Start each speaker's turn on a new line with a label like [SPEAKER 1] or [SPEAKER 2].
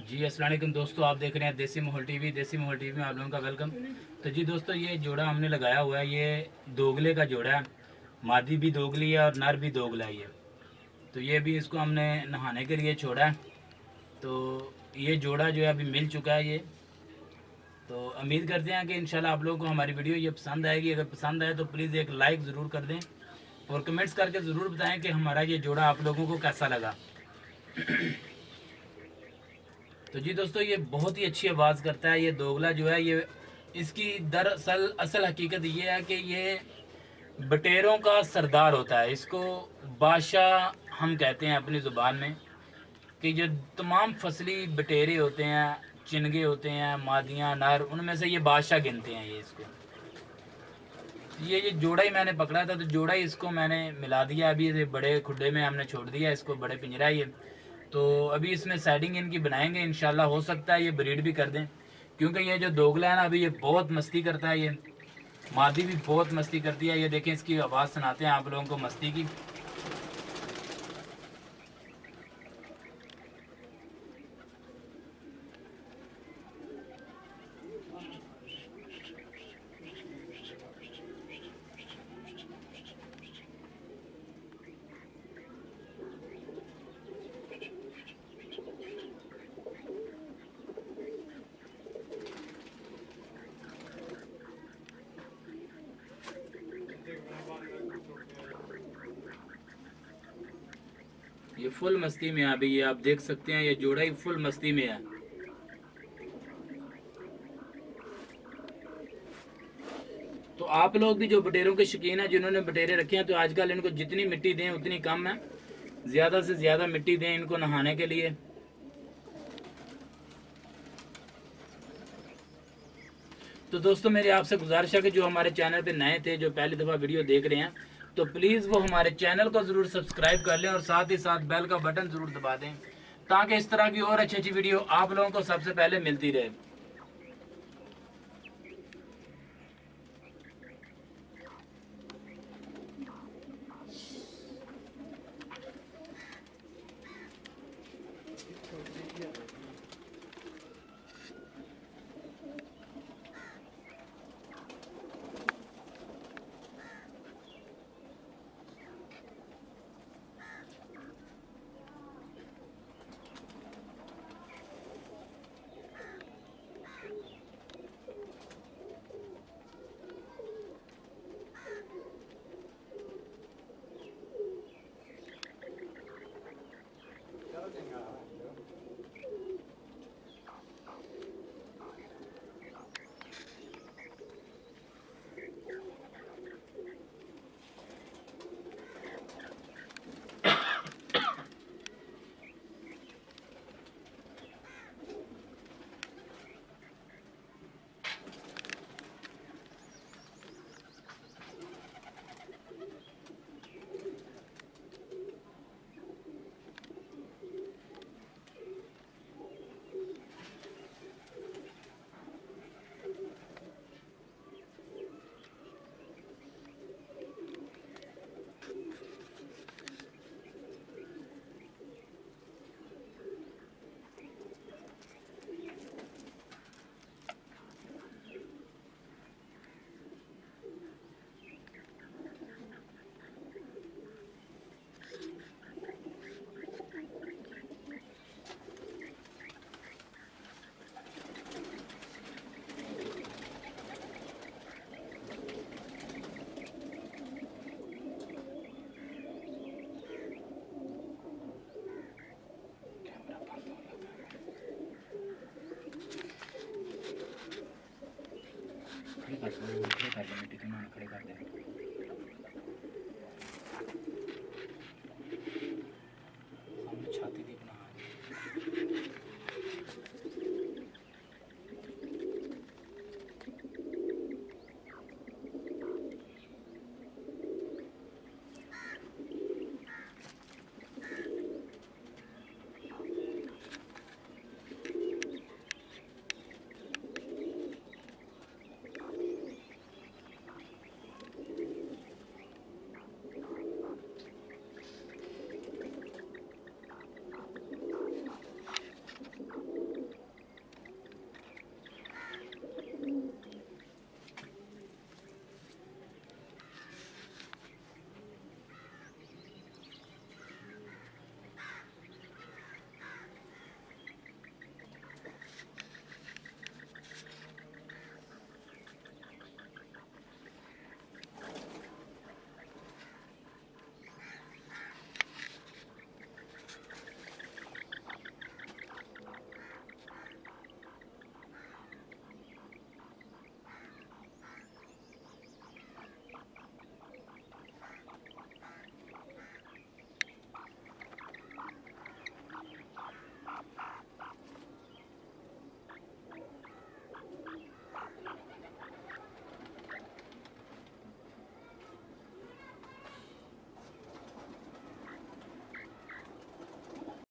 [SPEAKER 1] जी अस्सलाम वालेकुम दोस्तों, आप देख रहे हैं देसी माहौल टीवी। देसी माहौल टीवी में आप लोगों का वेलकम। तो जी दोस्तों, ये जोड़ा हमने लगाया हुआ है, ये दोगले का जोड़ा है। मादी भी दोगली है और नर भी दोगला ही है। तो ये भी इसको हमने नहाने के लिए छोड़ा है। तो ये जोड़ा जो है अभी मिल चुका है ये। तो उम्मीद करते हैं कि इंशाल्लाह आप लोगों को हमारी वीडियो ये पसंद आएगी। अगर पसंद आए तो प्लीज़ एक लाइक ज़रूर कर दें और कमेंट्स करके ज़रूर बताएं कि हमारा ये जोड़ा आप लोगों को कैसा लगा। तो जी दोस्तों, ये बहुत ही अच्छी आवाज़ करता है। ये दोगला जो है, ये इसकी दरअसल असल हकीकत ये है कि ये बटेरों का सरदार होता है। इसको बादशाह हम कहते हैं अपनी ज़ुबान में। कि जो तमाम फसली बटेरे होते हैं, चिनगे होते हैं, मादियाँ नर, उनमें से ये बादशाह गिनते हैं ये इसको। ये जोड़ा ही मैंने पकड़ा था, तो जोड़ा ही इसको मैंने मिला दिया। अभी ये बड़े खुड्डे में हमने छोड़ दिया इसको, बड़े पिंजरा ये। तो अभी इसमें सेटिंग इनकी बनाएंगे, इंशाल्लाह हो सकता है ये ब्रीड भी कर दें। क्योंकि ये जो दोगला है ना, अभी ये बहुत मस्ती करता है। ये मादी भी बहुत मस्ती करती है। ये देखें, इसकी आवाज़ सुनाते हैं आप लोगों को मस्ती की। ये फुल मस्ती में है अभी। ये आप देख सकते हैं, ये जोड़ा ही फुल मस्ती में है। तो आप लोग भी जो बटेरों के शौकीन हैं, जिन्होंने बटेरे रखे हैं, तो आजकल इनको जितनी मिट्टी दें उतनी कम है। ज़्यादा से ज़्यादा मिट्टी दें इनको नहाने के लिए। तो दोस्तों, मेरी आपसे गुजारिश है कि जो हमारे चैनल पे नए थे, जो पहली दफ़ा वीडियो देख रहे हैं, तो प्लीज़ वो हमारे चैनल को ज़रूर सब्सक्राइब कर लें और साथ ही साथ बेल का बटन ज़रूर दबा दें, ताकि इस तरह की और अच्छी अच्छी वीडियो आप लोगों को सबसे पहले मिलती रहे। खड़े कर दो, खड़े कर दो, मिट्टी के खड़े कर दे।